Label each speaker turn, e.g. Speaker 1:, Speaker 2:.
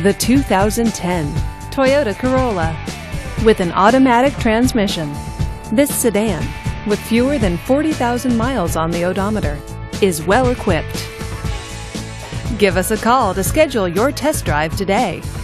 Speaker 1: The 2010 Toyota Corolla. With an automatic transmission, this sedan, with fewer than 40,000 miles on the odometer, is well equipped. Give us a call to schedule your test drive today.